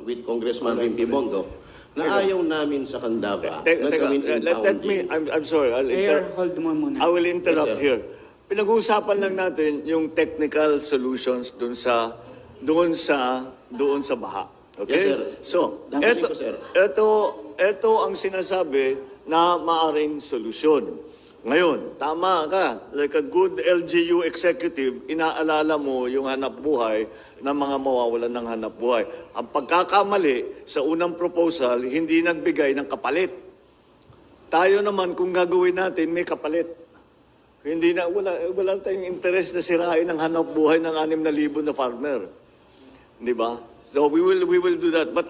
with Congressman Rimpi Bondo na ayaw namin sa Candaba na gawin impounding. I'm sorry, I will interrupt here. Pinag-uusapan lang natin yung technical solutions doon sa baha. Okay? Yes, so, sir. ito ang sinasabi na maaring solusyon. Ngayon, tama ka, like a good LGU executive, inaalala mo yung hanap buhay ng mga mawawalan ng hanap buhay. Ang pagkakamali sa unang proposal, hindi nagbigay ng kapalit. Tayo naman, kung gagawin natin, may kapalit. Hindi na, wala tayong interest na sirain ang hanap buhay ng 6,000 na farmer. Di ba? So we will do that. But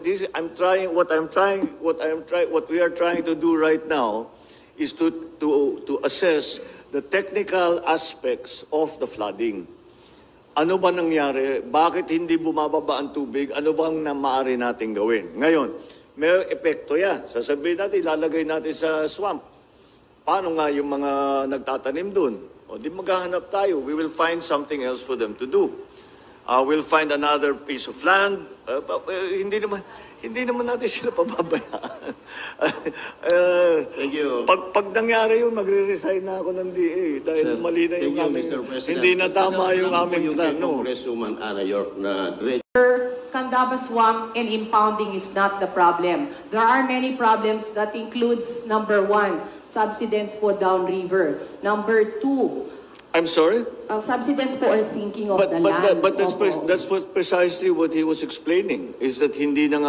what we are trying to do right now is to assess the technical aspects of the flooding. Ano ba nangyari? Bakit hindi bumababa ang tubig? Ano bang maaari natin gawin? Ngayon, may epekto yan. Sasabihin natin, ilalagay natin sa swamp. Paano nga yung mga nagtatanim dun? O di maghahanap tayo. We will find something else for them to do. We'll find another piece of land. Hindi naman natin sila pababayaan. Thank you. Pag nangyari yun, magre-resign na ako ng DA dahil Sir, mali na yung aming, hindi na tama yung aming plano. Congresswoman Ana York na Candaba swamp and impounding is not the problem. There are many problems that includes, number 1, subsidence po downriver. Number 2, I'm sorry? subsidence po or sinking of the land. But that's precisely what he was explaining, is that hindi na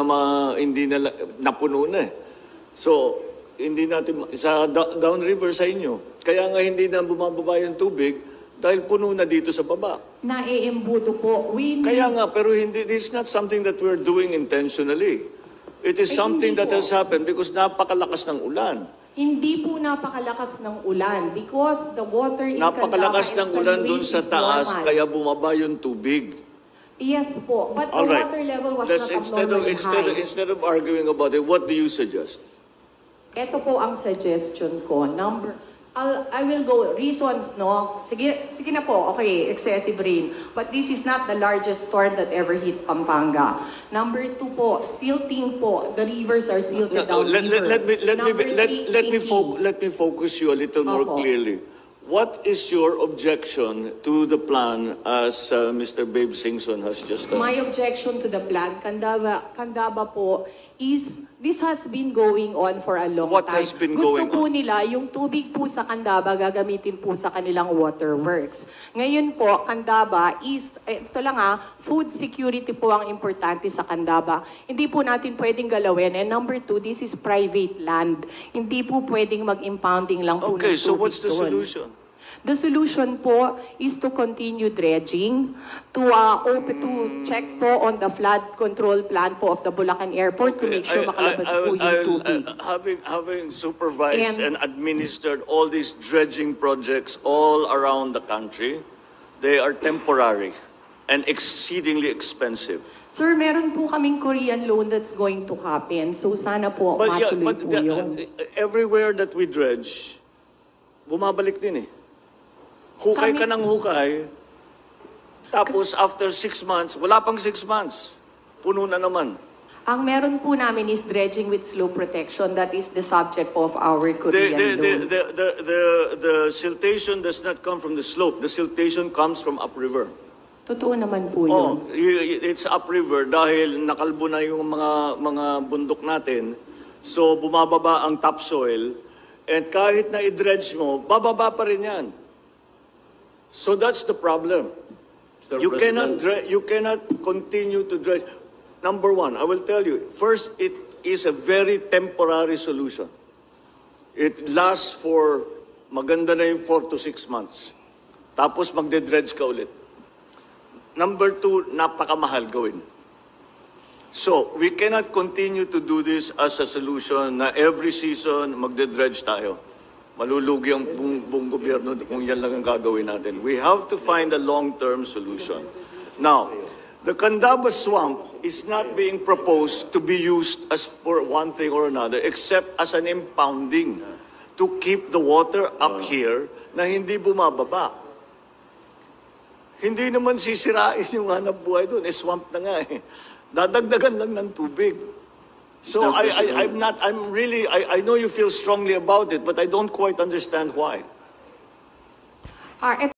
napuno na eh. So, hindi natin, sa downriver sa inyo, kaya nga hindi na bumababa yung tubig dahil puno na dito sa baba. Naiimbuto po. Kaya nga, pero this is not something that we're doing intentionally. It is something that has happened because napakalakas ng ulan. Hindi po napakalakas ng ulan because the water in Napakalakas ng ulan dun sa taas, kaya bumaba yung tubig. Yes po, but the water level was not abnormally high. Instead of arguing about it, what do you suggest? Ito po ang suggestion ko. I will go, reasons, no? Sige na po, okay, excessive rain. But this is not the largest storm that ever hit Pampanga. Number 2 po, silting po. The rivers are silted downriver. Let me focus you a little more clearly. What is your objection to the plan as Mr. Babe Singson has just done? My objection to the plan, Candaba po, is this has been going on for a long time. What has been going on? Gusto po nila, yung tubig po sa Candaba, gagamitin po sa kanilang waterworks. Ngayon po, Candaba is, ito lang food security po ang importante sa Candaba. Hindi po natin pwedeng galawin. And number 2, this is private land. Hindi po pwedeng mag-impounding lang po ng tubig. Okay, so what's the solution? The solution po is to continue dredging, to check po on the flood control plan po of the Bulacan Airport to make sure makalabas po yung tubig. Having supervised and administered all these dredging projects all around the country, they are temporary and exceedingly expensive. Sir, meron po kaming Korean loan that's going to happen. So sana po matuloy po yun. Everywhere that we dredge, bumabalik din eh. Hukay ka ng hukay, tapos after 6 months, wala pang 6 months, puno na naman. Ang meron po namin is dredging with slope protection. That is the subject of our Korean loan. The siltation does not come from the slope. The siltation comes from upriver. Totoo naman po yun. It's upriver dahil nakalbo na yung mga bundok natin. So bumababa ang topsoil. And kahit na i-dredge mo, bababa pa rin yan. So that's the problem. You cannot continue to dredge. Number 1, I will tell you, first, it is a very temporary solution. It lasts for, maganda na yung 4 to 6 months. Tapos magde-dredge ka ulit. Number 2, napakamahal gawin. So, we cannot continue to do this as a solution na every season magde-dredge tayo. Malulugi ang buong gobyerno kung yan lang ang gagawin natin. We have to find a long-term solution. Now, the Candaba swamp is not being proposed to be used as for one thing or another except as an impounding to keep the water up here na hindi bumababa. Hindi naman sisirain yung hanap buhay doon. Swamp na nga eh. Dadagdagan lang ng tubig. So I know you feel strongly about it, but I don't quite understand why.